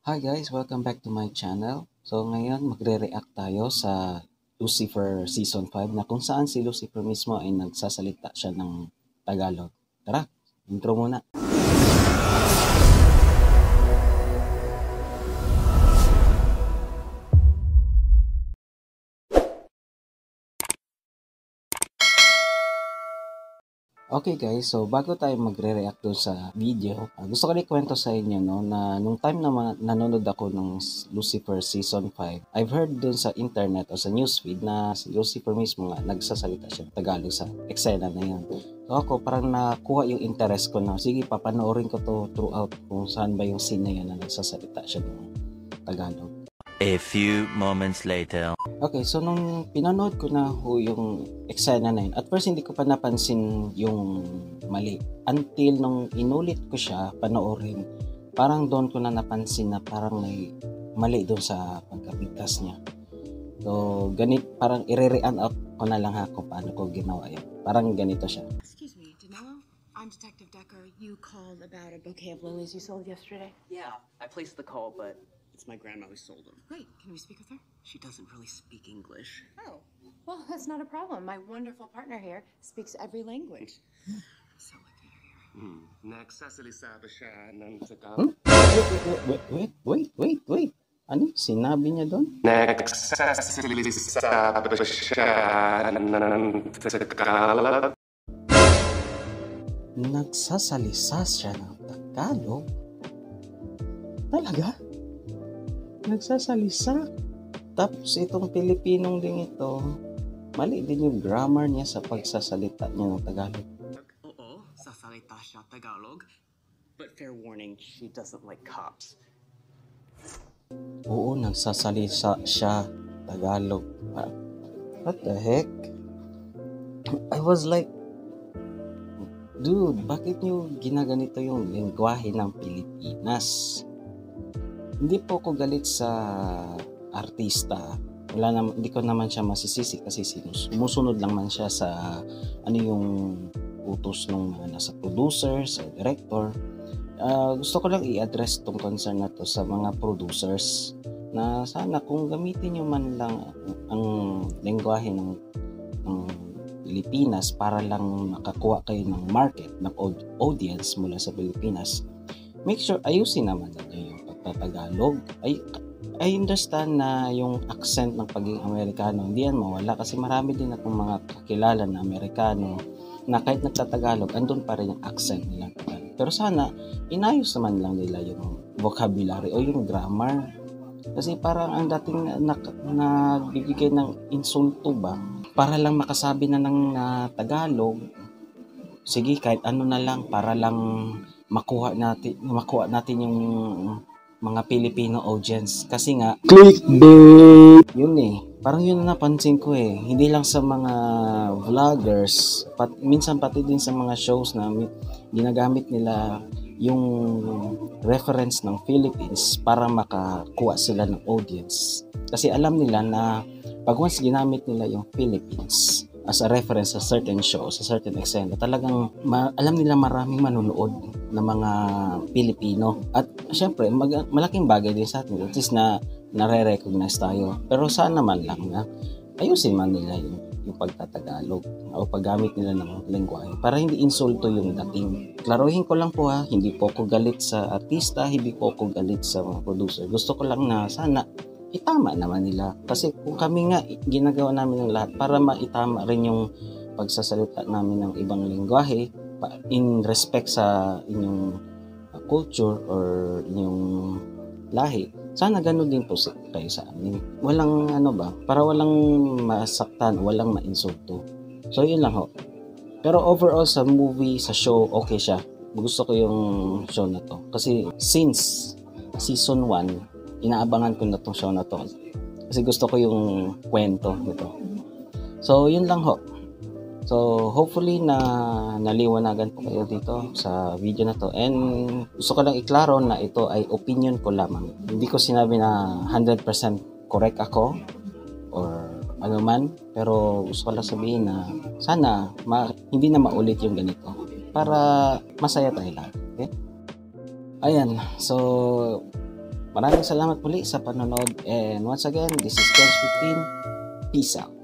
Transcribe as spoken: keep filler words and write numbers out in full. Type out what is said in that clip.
Hi guys, welcome back to my channel. So ngayon magre-react tayo sa Lucifer Season five na kung saan si Lucifer mismo ay nagsasalita siya ng Tagalog. Tara, intro muna. Okay guys, so bago tayo magre-react dun sa video, uh, gusto ko rin kwento sa inyo no, na nung time na ma- nanonood ako ng Lucifer Season five, I've heard dun sa internet o sa newsfeed na si Lucifer mismo nga nagsasalita siya ng Tagalog sa eksena na yan. So ako parang nakuha yung interest ko na, sige papanoorin ko to throughout kung saan ba yung scene na yan na nagsasalita siya ng Tagalog. A few moments later. Okay, so nung pinanood ko na ho yung eksena na yun, at first hindi ko pa napansin yung mali. Until nung inulit ko siya panoorin, parang doon ko na napansin na parang may mali doon sa pagkabigkas niya. So, ganit, parang i-re-react out ko na lang ha kung paano ko ginawa yun. Parang ganito siya. Excuse me, Danilo? I'm Detective Decker. You called about a bouquet of lilies you sold yesterday? Yeah, I placed the call, but it's my grandma who sold them. Great. Can we speak with her? She doesn't really speak English. Oh, well, that's not a problem. My wonderful partner here speaks every language. So lucky you're here. Hmm. Nagsasalita siya ng Hmm? Tagalog. Wait, wait, wait, wait, wait, wait, wait. Ano? Sinabi niya doon? Nagsasalita siya ng Tagalog. Nagsasalisa siya ng Tagalog? Talaga? Nagsasalisa? Tapos itong Pilipinong din ito, mali din yung grammar niya sa pagsasalita niya ng Tagalog. Oo, sasalita siya Tagalog. But fair warning, she doesn't like cops. Oo, nagsasalisa siya Tagalog. Ah, What the heck? I was like, dude, bakit niyo ginaganito yung lengguwahe ng Pilipinas? Hindi po ako galit sa artista. Wala naman, hindi ko naman siya masisisi kasi sinus, sumusunod lang man siya sa ano yung utos ng mga nasa producer, sa director. Uh, gusto ko lang i-address tong concern na to sa mga producers na sana kung gamitin nyo man lang ang lengguwahe ng, ng Pilipinas para lang makakuha kayo ng market, ng audience mula sa Pilipinas, make sure ayusin naman ninyo yung pagtatagalog. I, I understand na yung accent ng pagiging Amerikano hindi yan mawala kasi marami din akong mga kakilala na Amerikano na kahit nagtatagalog andun pa rin yung accent nila. Pero sana inayos naman lang nila yung vocabulary o yung grammar kasi parang ang dating nagbibigay na, na, ng insulto ba para lang makasabi na ng uh, Tagalog, sige kahit ano na lang para lang makuha natin makuha natin yung mga Filipino audience kasi nga clickbait yun eh, parang yun na napansin ko eh, hindi lang sa mga vloggers pat, minsan pati din sa mga shows na ginagamit nila yung reference ng Philippines para makakuha sila ng audience kasi alam nila na pag once ginamit nila yung Philippines as a reference sa certain show, sa certain eksena, talagang ma- alam nila maraming manonood na mga Pilipino. At syempre, mag- malaking bagay din sa atin. At least na nare-recognize tayo. Pero saan naman lang na ayusin man nila yung, yung pagtatagalog o paggamit nila ng lengguwahe para hindi insulto yung dating. Klaruhin ko lang po ha, hindi po ako galit sa artista, hindi po ako galit sa mga producer. Gusto ko lang na sana itama naman nila. Kasi kung kami nga ginagawa namin ng lahat para maitama rin yung pagsasalita namin ng ibang lengguwahe in respect sa inyong culture or inyong lahi. Sana gano'n din po kayo sa amin. Walang ano ba, para walang masaktan, walang mainsulto. So yun lang ho. Pero overall sa movie, sa show, okay siya. Gusto ko yung show na to. Kasi since season one, inaabangan ko na tong show na to kasi gusto ko yung kwento nito. So yun lang ho. So hopefully na naliwanagan po kayo dito sa video na to, and gusto ko lang iklaro na ito ay opinion ko lamang. Hindi ko sinabi na one hundred percent correct ako or ano man, pero gusto ko lang sabihin na sana ma- hindi na maulit yung ganito para masaya tayo lahat. Okay? Ayan, so Maraming salamat muli sa panonood, and once again, this is Ken's fifteen. Peace out.